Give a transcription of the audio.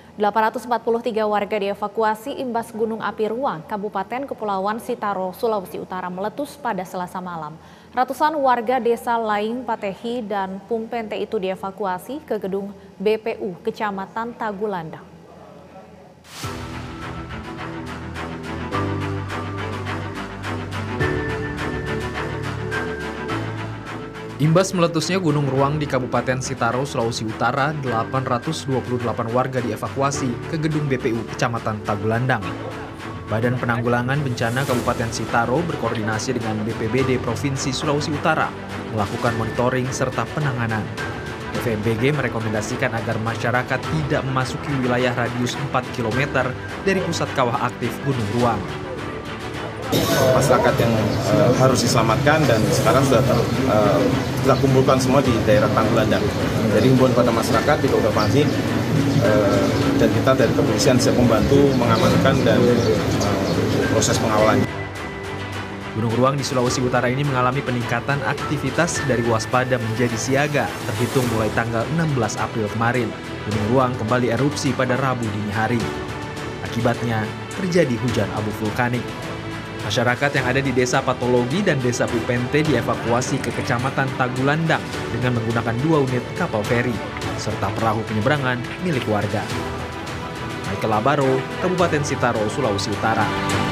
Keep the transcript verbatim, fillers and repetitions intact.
delapan ratus empat puluh tiga warga dievakuasi imbas gunung api Ruang, Kabupaten Kepulauan Sitaro, Sulawesi Utara meletus pada Selasa malam. Ratusan warga desa Laing, Patehi, dan Pumpente itu dievakuasi ke gedung B P U Kecamatan Tagulandang. Imbas meletusnya Gunung Ruang di Kabupaten Sitaro, Sulawesi Utara, delapan ratus dua puluh delapan warga dievakuasi ke gedung B P U Kecamatan Tagulandang. Badan Penanggulangan Bencana Kabupaten Sitaro berkoordinasi dengan B P B D Provinsi Sulawesi Utara melakukan monitoring serta penanganan. B V M B G merekomendasikan agar masyarakat tidak memasuki wilayah radius empat kilometer dari pusat kawah aktif Gunung Ruang. Masyarakat yang uh, harus diselamatkan dan sekarang sudah ter, uh, kita kumpulkan semua di daerah Tagulandang. Jadi himbauan pada masyarakat di beberapa masjid uh, dan kita dari kepolisian siap membantu mengamankan dan uh, proses pengawalan. Gunung Ruang di Sulawesi Utara ini mengalami peningkatan aktivitas dari waspada menjadi siaga terhitung mulai tanggal enam belas April kemarin. Gunung Ruang kembali erupsi pada Rabu dini hari. Akibatnya terjadi hujan abu vulkanik. Masyarakat yang ada di Desa Patologi dan Desa Pumpente dievakuasi ke Kecamatan Tagulandang dengan menggunakan dua unit kapal feri serta perahu penyeberangan milik warga. Michael Labaro, Kabupaten Sitaro, Sulawesi Utara.